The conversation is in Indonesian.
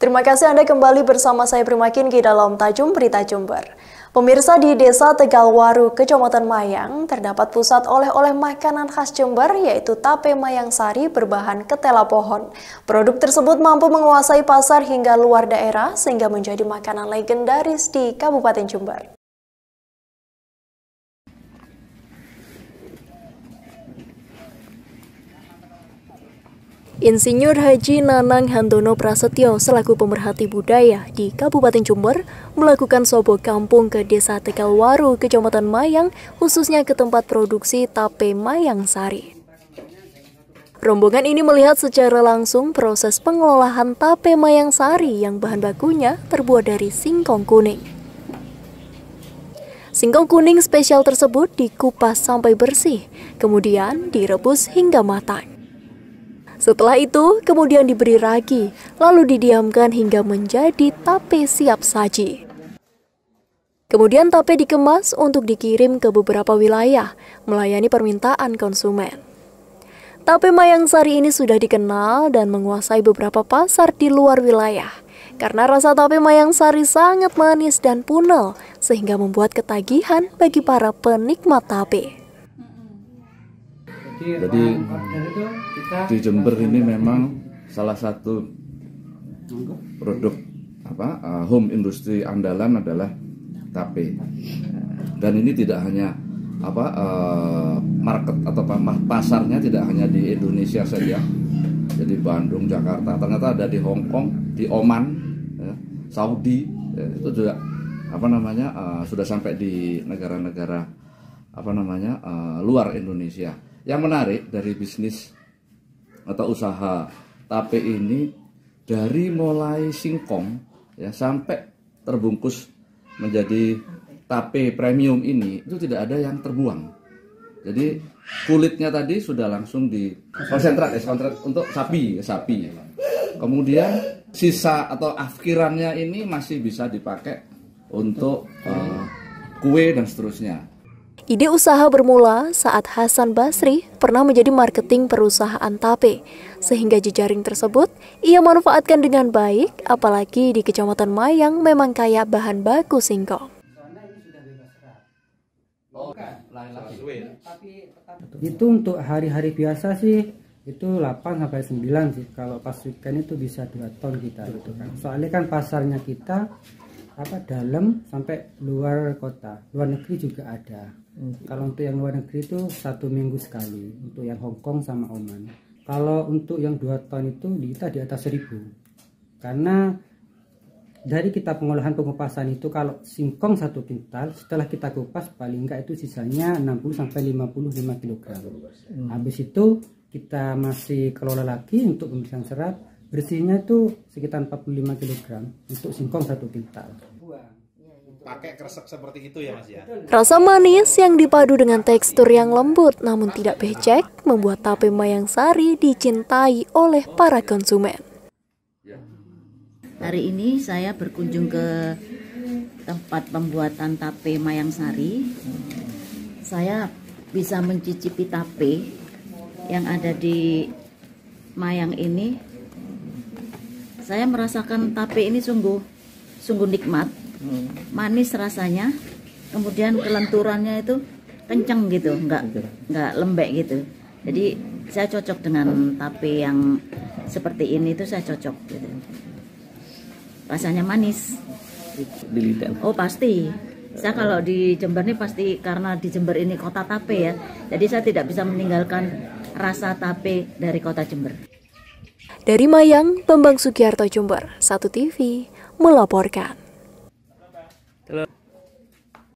Terima kasih Anda kembali bersama saya Primakin di dalam Tajum Berita Jember. Pemirsa, di Desa Tegalwaru, Kecamatan Mayang, terdapat pusat oleh-oleh makanan khas Jember, yaitu tape mayang sari berbahan ketela pohon. Produk tersebut mampu menguasai pasar hingga luar daerah, sehingga menjadi makanan legendaris di Kabupaten Jember. Insinyur Haji Nanang Handono Prasetyo selaku pemerhati budaya di Kabupaten Jember melakukan sobo kampung ke Desa Tegalwaru, Kecamatan Mayang, khususnya ke tempat produksi tape mayang sari. Rombongan ini melihat secara langsung proses pengolahan tape mayang sari yang bahan bakunya terbuat dari singkong kuning. Singkong kuning spesial tersebut dikupas sampai bersih, kemudian direbus hingga matang. Setelah itu, kemudian diberi ragi, lalu didiamkan hingga menjadi tape siap saji. Kemudian tape dikemas untuk dikirim ke beberapa wilayah, melayani permintaan konsumen. Tape mayang sari ini sudah dikenal dan menguasai beberapa pasar di luar wilayah, karena rasa tape mayang sari sangat manis dan punel, sehingga membuat ketagihan bagi para penikmat tape. Jadi di Jember ini memang salah satu produk home industri andalan adalah tape. Dan ini tidak hanya market atau pasarnya tidak hanya di Indonesia saja. Jadi Bandung, Jakarta, ternyata ada di Hong Kong, di Oman, ya, Saudi, ya, itu juga sudah sampai di negara-negara luar Indonesia. Yang menarik dari bisnis atau usaha tape ini, dari mulai singkong ya sampai terbungkus menjadi tape premium ini, itu tidak ada yang terbuang. Jadi kulitnya tadi sudah langsung di konsentrat untuk sapi. Kemudian sisa atau afkirannya ini masih bisa dipakai untuk kue dan seterusnya. Ide usaha bermula saat Hasan Basri pernah menjadi marketing perusahaan tape, sehingga jejaring tersebut ia manfaatkan dengan baik, apalagi di Kecamatan Mayang memang kaya bahan baku singkong. Itu untuk hari-hari biasa sih, itu 8-9 sih. Kalau pas weekend itu bisa 2 ton kita gitu kan. Soalnya kan pasarnya kita dalam sampai luar kota, luar negeri juga ada. Kalau untuk yang luar negeri itu 1 minggu sekali, untuk yang Hong Kong sama Oman. Kalau untuk yang 2 ton itu kita di atas 1000. Karena dari kita pengolahan pengupasan itu, kalau singkong 1 kintal setelah kita kupas paling enggak itu sisanya 60-55 kg. Habis itu kita masih kelola lagi untuk pemeriksaan serat, bersihnya itu sekitar 45 kg untuk singkong 1 kintal. Pakai kresek seperti itu ya Mas ya. Rasa manis yang dipadu dengan tekstur yang lembut namun tidak becek membuat tape mayang sari dicintai oleh para konsumen. Hari ini saya berkunjung ke tempat pembuatan tape mayang sari. Saya bisa mencicipi tape yang ada di Mayang ini. Saya merasakan tape ini sungguh nikmat. Manis rasanya, kemudian kelenturannya itu kenceng gitu, nggak lembek gitu. Jadi saya cocok dengan tape yang seperti ini, itu saya cocok gitu. Rasanya manis. Oh pasti. Saya kalau di Jember ini pasti, karena di Jember ini kota tape ya. Jadi saya tidak bisa meninggalkan rasa tape dari kota Jember. Dari Mayang, Bambang Sugiarto, Jember, 1 TV melaporkan. Halo.